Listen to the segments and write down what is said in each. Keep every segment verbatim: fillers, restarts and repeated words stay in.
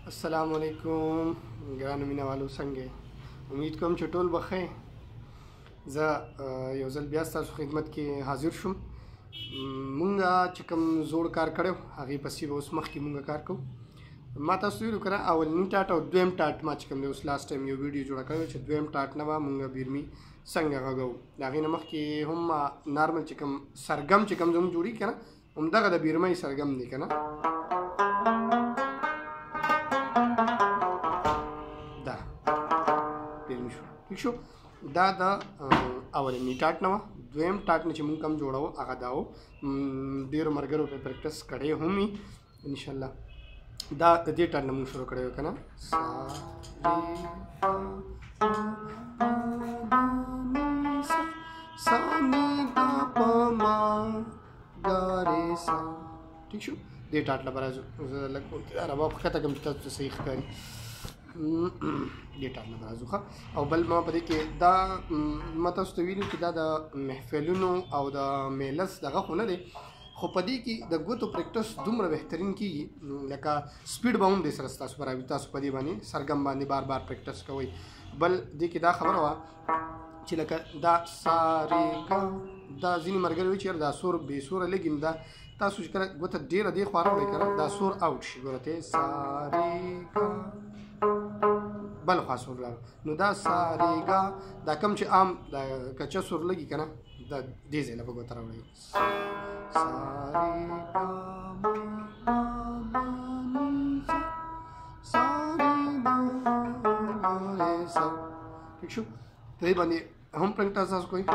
السلام علیکم ګرانو مینوالو څنګه امید کوم چې ټول بخیر. زه یو ځل بیا ستاسو خدمت کې حاضر شوم. مونږ چې کوم زوړ کار کړی هغې پسې به اوس مخکې مونږ کار کوو. ما تاسو ویلو که نه اولني ټاټ او دویم ټاټ ما چې کوم دی اوس لاست ټایم یو ویډیو جوړه کړې چې دویم ټاټ نه به مونږ بیرمي څنګه غږوو. د هغې نه مخکې هم نارمل چې کوم سرګم چې کوم زموږ جوړېږي که نه همدغه د بیرمۍ سرګم دی که نه دا بیرمي شو. ٹھیک شو. دا د اولني ټاټ نه وه. دویم ټاټ نه چې مونږ کوم جوړوو هغه دا و. ډېرو ملګرو پرې پریکټس کړی هم وي انشاءالله. دا د دې ټاټ نه مونږ شروع کړی وو که نه سا سا ني دا پا ما ګا رې سا. ٹھیک شو. دې ټاټ لپاره زه لږ رباب ښکته کړم چې تاسو ته صحیح ښکاري. دې ټاټ لپاره راځو ښه. او بل ما په دې کې دا ما تاسو ته ویلي چې دا د محفلونو او د میلس دغه خو نه دی، خو په دې کې د ګوتو پریکټس دومره بهترین کېږي لکه سپیډ به هم دې سره ستاسو به راوي. تاسو په دې باندې سرګم باندې بار بار پریکټس کوئ. بل دې کې دا خبره وه چې لکه دا سا رې ګا دا ځینې ملګري وایي چې یاره دا سور بې سوره لږ دا تاسو چې کله ګوته ډېره دې خوا راوړئ که نه دا سور اوټ شي. ګوره ته سا رې ګا بل خوا سور راغله نو دا سا رې ګا دا کوم چې عام دا کچه سور لګي که نه دا دې ځای نه به ګوته راوړئ. سا رې ګا ما پا ما ني سا سا رې ګا ما رې سا. ٹھیک شو. په دې باندې هم پریکټس تاسو کوئ.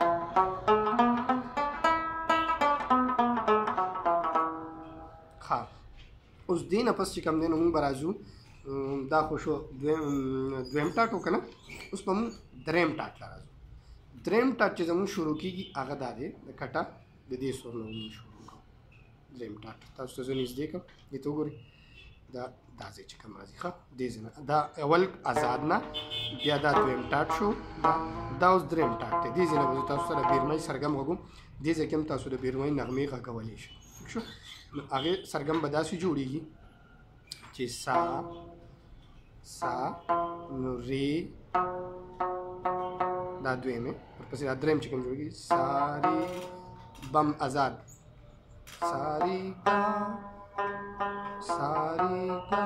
ښه اوس دې نه پس چې کوم دی نو مونږ به راځو. دا خو شو دویم ټاټ و که نه. اوس به مونږ دریم ټاټ ته راځو. دریم ټاټ چې زمونږ شروع کېږي هغه دا دی د کټه د دې سور نه مونږ شروع کوو. دریم ټاټ تاسو ته زه نږدې کړم دې ته وګورئ. دا دا ځای چې کوم راځي ښه دې ځای نه دا اول آزاد نه بیا دا دویم ټاټ شو. دا دا اوس دریم ټاټ دی. دې ځای نه به زه تاسو سره بیرمۍ سرګم غږوم. دې ځای کې هم تاسو د بیرمۍ نغمې غږولی شئ. ٹھیک شو. نو هغې سرګم به داسې جوړېږي چې سا سا نو رې دا دویم دی ورپسې دا دریم چې کوم جوړېږي سا رې بم آزاد سا رې ګا سا رې ګا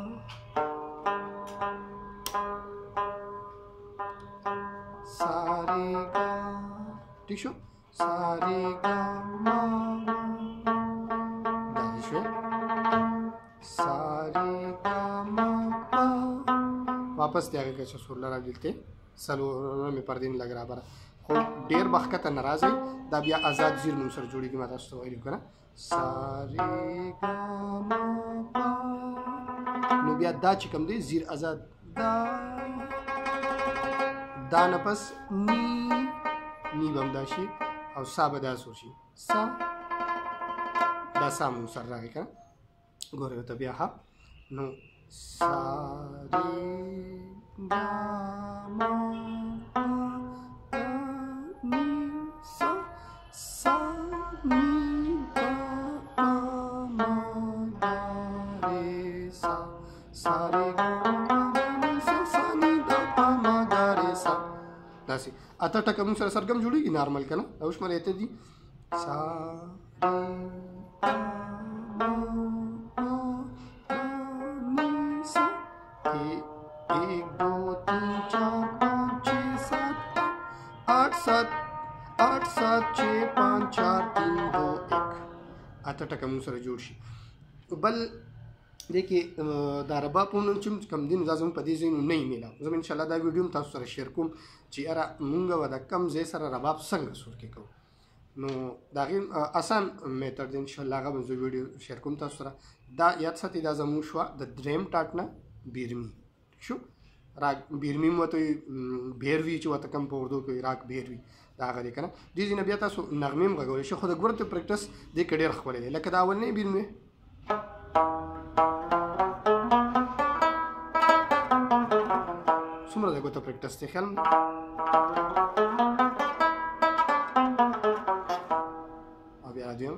سا رې ګا. ٹھیک شو. سا رې ګا ما دا شو سا رې ګا ما پا واپس دی هغې کچه سور لره دلته څلورمې پردې نه لږ رابره خو ډېر به ښکته نه راځئ. دا بیا آزاد زیر مونږ سره جوړېږي. ما تاسو ته ویلي که نه سا رې ګا ما پا نو بیا دا چې کوم دی زیر آزاد دا دا نه پس نی نی به هم دا شي او سا به دا سور شي سا دا سا مونږ سره راغی که نه ګورئ ورته بیا ښه نو سا رې ګا ما پا دا نی سا سا نی دا پا ما دا رې سا سا رې ګا ما دا نی سا سا نی دا پا ما دا رې سا. داسې اته ټکه مونږ سره سرګم جوړېږي نارمل که نه. اوس مله اته دي سا رې ګا ما پا دا نی سا ایک دو تین چار پانچ چھ سات آٹھ سات آٹھ سات چھ پانچ چار تین دو ایک اته ټکه مونږ سره جوړ شي. بل دې کې دا رباب هم چې کوم دي نو دا زموږ په دې ځای نو نه یې میلاو. زه به انشاءالله دا ویډیو هم تاسو سره شیر کوم چې یاره مونږ به د کم ځای سره رباب څنګه سور کې کوو. نو د هغې اسان میتډ دی انشاءالله هغه به زه ویډیو شیر کوم تاسو سره. دا یاد ساتئ دا زموږ شوه د دریم ټاټ نه بیرمي. شو. راګ بیرمي هم ورته بهروي چې ورته کوم په اردو کې راګ بهروي دا هغه دی که نه. دې ځای نه بیا تاسو نغمې هم غږولی شئ خو د ګورتو پریکټس دې کې ډېر ښکلی دی لکه د اولنۍ بیرمي څومره د ګوتو پریکټس دی خیال او بیا راځم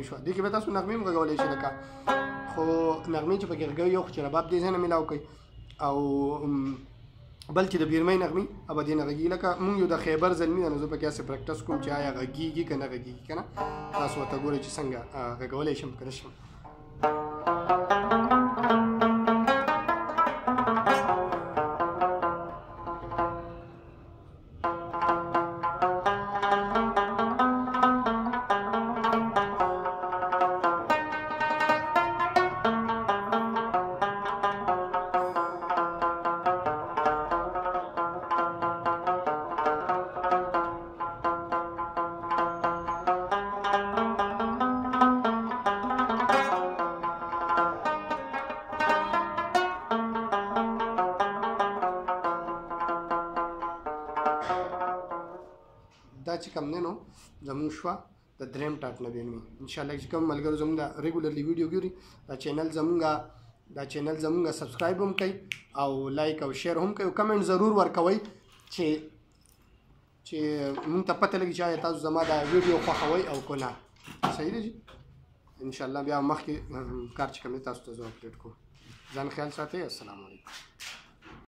نغمې شوه. دې کې به تاسو نغمې هم غږولی شئ لکه خو نغمې چې پکې غږوي یو خو چې رباب دې ځای نه میلاو کوي او بل چې د بیرمۍ نغمې ابه دې نه غږېږي. لکه مونږ یو د خیبر زلمي ده نو زه پکې هسې پریکټس کوم چې آیا غږېږي که نه غږېږي که نه. تاسو ورته ګورئ چې څنګه غږولی شم که نه شم. دا چې کوم دی نو زمونږ شوه د دریم ټاټ نه بیرمي. انشاءالله چې کوم ملګرو زمونږ د ریګولرلی ویډیو ګوري دا چینل زمونږ دا چینل زمونږ سبسکرایب هم کوي او لایک او شیر هم کوي او کمنټ ضرور ورکوئ چې چې مونږ ته پته لګي چې آیا تاسو زما دا ویډیو خوښوئ او که نه. صحیح دی جي انشاءالله بیا مخکې کار چې کوم دی تاسو ته زه اپډیټ کوم. ځان خیال ساتئ. السلام علیکم.